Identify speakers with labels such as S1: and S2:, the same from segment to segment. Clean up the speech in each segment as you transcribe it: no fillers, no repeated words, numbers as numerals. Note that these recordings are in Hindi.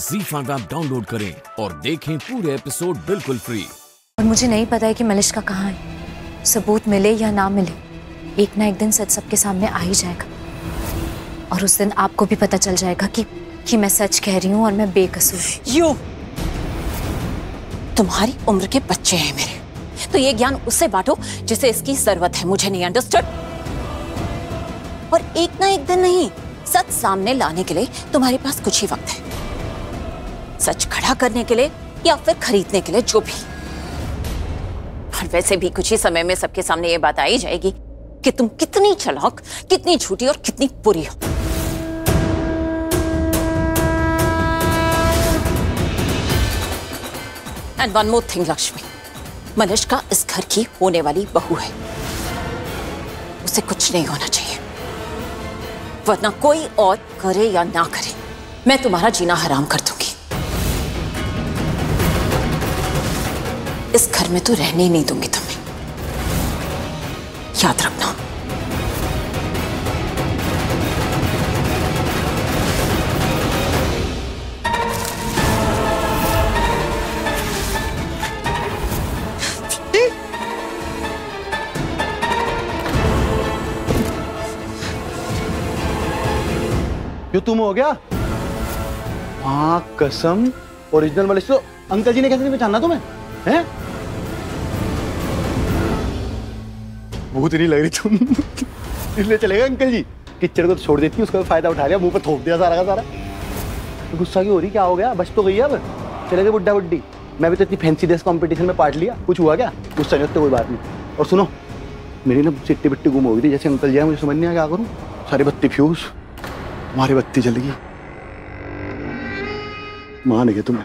S1: ZEE5 ऐप डाउनलोड करें और देखें पूरे एपिसोड बिल्कुल फ्री।
S2: और मुझे नहीं पता है कि मलिश्का कहाँ है। सबूत मिले या ना मिले, एक ना एक दिन सच सबके सामने आ ही जाएगा और उस दिन आपको भी पता चल जाएगा कि मैं सच कह रही हूँ और मैं बेकसूर।
S3: यू, तुम्हारी उम्र के बच्चे हैं मेरे, तो ये ज्ञान उससे बांटो जिसे इसकी जरूरत है। मुझे नहीं अंडरस्टूड। और एक ना एक दिन नहीं, सच सामने लाने के लिए तुम्हारे पास कुछ ही वक्त है। सच खड़ा करने के लिए या फिर खरीदने के लिए, जो भी। और वैसे भी कुछ ही समय में सबके सामने ये बात आ ही जाएगी कि तुम कितनी चालाक, कितनी झूठी और कितनी बुरी हो। And one more thing Lakshmi, Malishka इस घर की होने वाली बहू है। उसे कुछ नहीं होना चाहिए, वरना कोई और करे या ना करे, मैं तुम्हारा जीना हराम कर दूंगी। इस घर में तो रहने ही नहीं दूंगी तुम्हें, याद रखना।
S4: क्यों, तुम हो गया? हाँ कसम, ओरिजिनल मलिश्का। अंकल जी ने कैसे नहीं पहचाना तुम्हें? हैं? भूत नहीं लग रही तुम। इसलिए चलेगा अंकल जी। किच्चड़ को तो छोड़ देती, उसका फायदा उठा लिया, मुंह पर थोप दिया सारा का सारा। तो गुस्सा क्यों हो रही? क्या हो गया? बच तो गई अब, चले गए बुड्ढा बुड्ढी। मैं भी तो इतनी फैंसी ड्रेस कंपटीशन में पार्ट लिया, कुछ हुआ क्या? गुस्सा नहीं होता, कोई बात नहीं। और सुनो, मेरी ना चिट्टी बिट्टी गुम हो गई थी, जैसे अंकल जी आए, मुझे समझ नहीं आया क्या करूँ। सारी बत्ती फ्यूज, हमारी बत्ती जल गई। मान गए तुम्हें।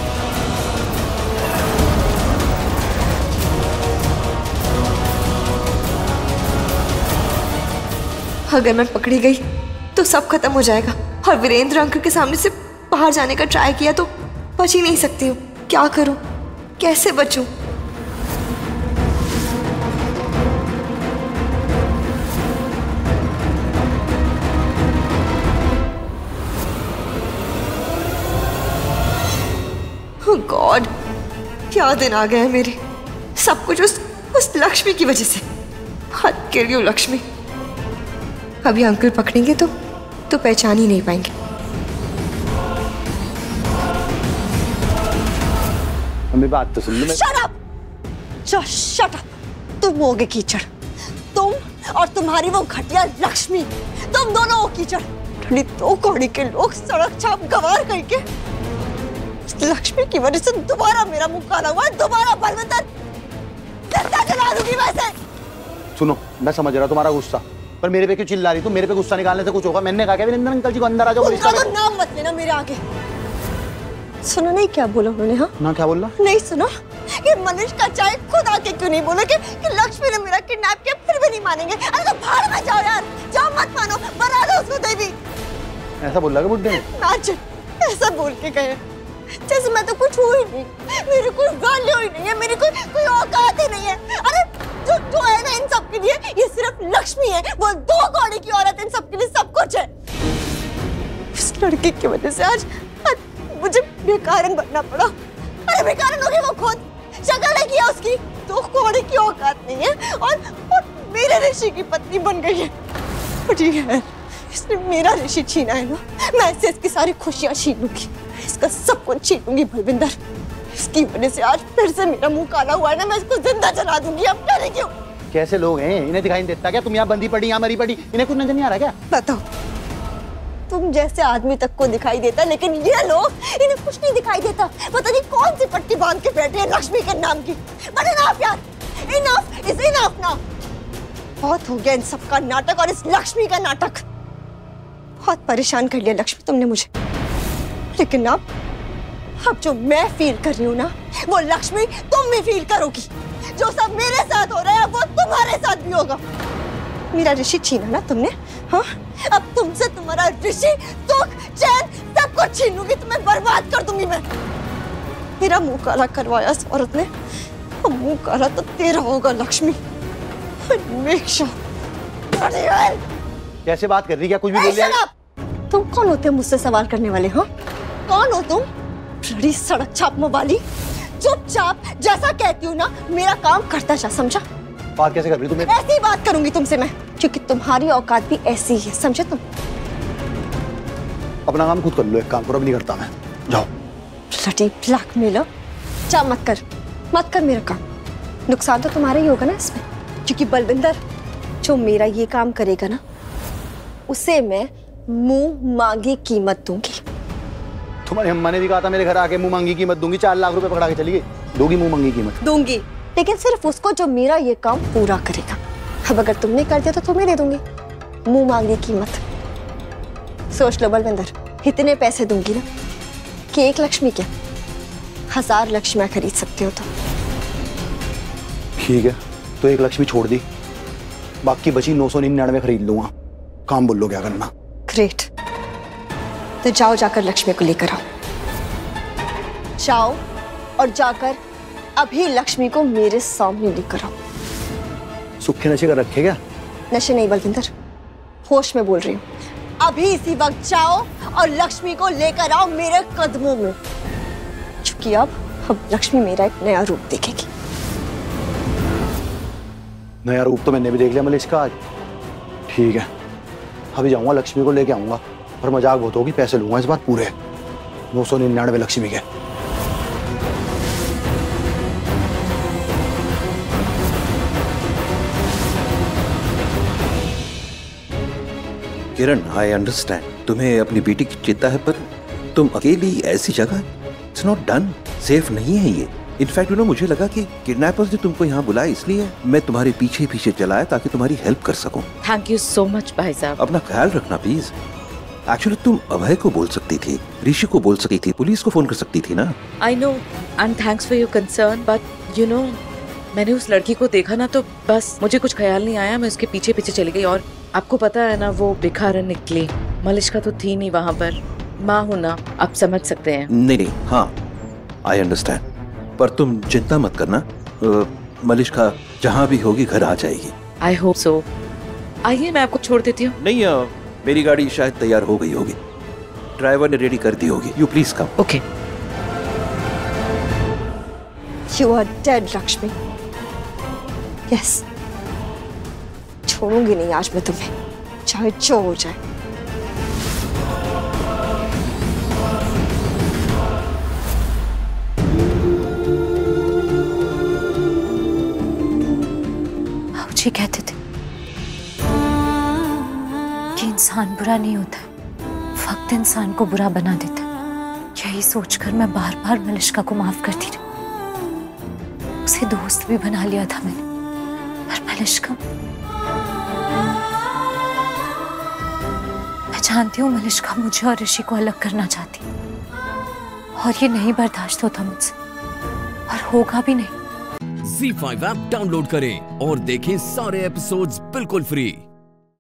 S5: अगर मैं पकड़ी गई तो सब खत्म हो जाएगा। और वीरेंद्र अंकल के सामने से बाहर जाने का ट्राई किया तो बच ही नहीं सकती हूँ। क्या करूँ, कैसे बचूं? गॉड, क्या दिन आ गए हैं मेरे। सब कुछ उस लक्ष्मी की वजह से। हद किल यू लक्ष्मी। अभी अंकल पकड़ेंगे तो पहचान ही नहीं पाएंगे।
S4: हमें बात तो सुन लो।
S3: Shut up! Just shut up! तुम होगे कीचड़, तुम और तुम्हारी वो घटिया लक्ष्मी, तुम दोनों हो कीचड़। दो कौड़ी के लोग सड़क छाप गंवार करके लक्ष्मी की वजह से दोबारा मेरा मुंह काला हुआ, दोबारा बलवंतर जिंदा जला दूंगी वैसे।
S4: सुनो, मैं समझ रहा तुम्हारा गुस्सा, पर मेरे पे क्यों चिल्ला रही? तुम मेरे पे गुस्सा निकालने से कुछ होगा? मैंने कहा क्या वीरेंद्र अंकल जी को अंदर आ जाओ।
S3: उनका तो नाम मत लेना मेरे आगे। सुनो नहीं क्या बोला उन्होंने? हाँ
S4: ना, क्या बोला?
S3: नहीं सुना कि मलिश्का चाहे खुद आके क्यों नहीं बोले कि लक्ष्मी ने मेरा किडनैप किया, फिर भी नहीं मानेंगे। अरे तो भाड़ में जाओ यार, जाओ, मत मानो, बना दो उसको देवी।
S4: ऐसा बोला क्या बुड्ढे ने?
S3: नाच, ऐसा बोल के गए जैसे मैं तो कुछ हुई नहीं, मेरी कोई वैल्यू ही नहीं है, मेरी कोई औकात ही नहीं है। अरे जो है ना इन सब के लिए, ये सिर्फ लक्ष्मी है, वो दो कौड़ी की औरत इन सब के लिए सब कुछ है। इस लड़के की वजह से आज मुझे बेकारन बनना पड़ा। अरे बेकारन हो गई वो खुद, शक्ल नहीं किया उसकी, दो कौड़ी की औकात नहीं है और मेरे ऋषि की पत्नी बन गई है। ठीक है, इसने मेरा ऋषि छीना है ना, मैं इससे इसकी सारी खुशियां छीन लूंगी, इसका सब कुछ छीन लूंगी भलविंदर। इसकी वजह से आज फिर से मेरा मुंह काला हुआ है ना, मैं इसको जिंदा जला दूंगी। अब डरे क्यों?
S4: कैसे लोग हैं, इन्हें दिखाई नहीं देता क्या? तुम यहाँ बंदी पड़ी, यहाँ मरी पड़ी, इन्हें कुछ नजर नहीं आ रहा क्या?
S3: बताओ, तुम जैसे आदमी तक को दिखाई देता, लेकिन ये लोग, इन्हें कुछ नहीं दिखाई देता। पता नहीं कौन सी पट्टी बांध के बैठे हैं लक्ष्मी के नाम की। बट इनफ यार, इनफ इज इनफ ना। बहुत हो गया इन सब का नाटक और इस लक्ष्मी का नाटक। बहुत परेशान कर लिया लक्ष्मी तुमने मुझे, लेकिन अब जो मैं फील कर रही हूँ ना, वो लक्ष्मी तुम भी फील करोगी। जो सब मेरे साथ हो रहा है वो तुम्हारे साथ भी होगा। मेरा ऋषि छीना ना तुमने, हाँ? अब तुमसे तुम्हारा ऋषि, सुख, चैन सब कुछ छीन लूंगी, तुम्हें बर्बाद कर दूंगी मैं। मेरा मुंह काला करवाया इस औरत ने, अब मुंह काला तो तेरा होगा लक्ष्मी।
S4: कैसे बात कर रही, क्या कुछ भी बोल रही है?
S3: तुम कौन होते हो मुझसे सवाल करने वाले? हाँ, कौन हो तुम? बड़ी सड़क छापने वाली। चुपचाप जैसा कहती हूँ ना मेरा काम करता जा, समझा?
S4: बात कैसे कर रही तुम्हें?
S3: ऐसी ही बात करूंगी तुमसे मैं, क्योंकि तुम्हारी औकात भी ऐसी ही है, समझे तुम?
S4: अपना काम खुद कर लो, एक काम करो, अब नहीं करता मैं, जाओ।
S3: ब्लडी ब्लैकमेलर, जा मत कर मेरा काम। नुकसान तो तुम्हारा ही होगा ना इसमें, क्योंकि बलविंदर जो मेरा ये काम करेगा ना उसे मैं मुंह मांगी कीमत दूंगी।
S4: तुम्हारी अम्मा ने भी कहा था मेरे घर आके मुंह मांगी कीमत दूंगी, 4 लाख रुपए पकड़ा के चली गई। दोगी मुंह मांगी कीमत? दूंगी,
S3: लेकिन सिर्फ उसको जो मेरा ये काम पूरा करेगा। अब अगर तुमने कर दिया तो तुम्हें दे दूंगी मुंह मांगी कीमत। सोच लो बलविंदर, इतने पैसे दूंगी ना कि 1 लक्ष्मी क्या 1000 लक्ष्मियां खरीद सकते हो तुम।
S4: ठीक है, तो 1 लक्ष्मी छोड़ दी, बाकी बची 999 खरीद लूंगा। काम बोल लो क्या करना।
S3: ग्रेट, तो जाओ जाकर लक्ष्मी को लेकर आओ। जाओ और जाकर अभी लक्ष्मी को मेरे सामने लेकर आओ।
S4: सूखे नशे कर रखे क्या?
S3: नशे नहीं बलविंदर, होश में बोल रही हूँ। अभी इसी वक्त जाओ और लक्ष्मी को लेकर आओ मेरे कदमों में, क्योंकि अब लक्ष्मी मेरा एक नया रूप देखेगी।
S4: नया रूप तो मैंने भी देख लिया मलिश का आज। ठीक है, अभी जाऊंगा लक्ष्मी को लेके आऊंगा, और मजाक बहुत होगी, पैसे लूंगा इस बार पूरे 999 लक्ष्मी के।
S6: किरण, आई अंडरस्टैंड तुम्हें अपनी बेटी की चिंता है, पर तुम अकेली ऐसी जगह, इट्स नॉट डन, सेफ नहीं है ये। इनफैक्ट मुझे लगा कि किडनैपर्स ने तुमको यहाँ बुलाया, इसलिए मैं तुम्हारे पीछे पीछे चलाया ताकि तुम्हारी हेल्प कर सकूं।
S7: थैंक यू सो मच भाई साहब।
S6: अपना ख्याल रखना प्लीज। एक्चुअली तुम अभय को बोल सकती थी, ऋषि को बोल सकती थी, पुलिस को फोन कर सकती थी ना।
S7: I know and thanks for your concern, but you know मैंने उस लड़की को देखा ना, तो बस मुझे कुछ ख्याल नहीं आया, मैं उसके पीछे पीछे चली गई। और आपको पता है ना, वो भिखारन निकली, मलिश्का तो थी नहीं वहाँ पर। माँ हूँ ना, आप समझ सकते हैं।
S6: नहीं, हाँ आई अंडरस्टैंड, पर तुम चिंता मत करना, मलिश्का जहाँ भी होगी घर आ जाएगी।
S7: I hope so. आइए मैं आपको छोड़ देती हूँ।
S6: नहीं, मेरी गाड़ी शायद तैयार हो गई होगी, ड्राइवर ने रेडी कर दी होगी। You please come.
S7: Okay.
S3: You are dead Lakshmi. Yes, छोड़ूंगी नहीं आज मैं तुम्हें, चाहे जो हो जाए।
S2: बाबूजी कहते थे कि इंसान बुरा नहीं होता, वक्त इंसान को बुरा बना देता। यही सोचकर मैं बार बार मलिश्का को माफ करती रही, उसे दोस्त भी बना लिया था मैंने, पर मलिश्का, मैं जानती हूँ मलिश्का मुझे और ऋषि को अलग करना चाहती, और ये नहीं बर्दाश्त होता मुझसे, और होगा भी नहीं।
S1: ZEE5 ऐप डाउनलोड करें और देखें सारे एपिसोड्स बिल्कुल फ्री।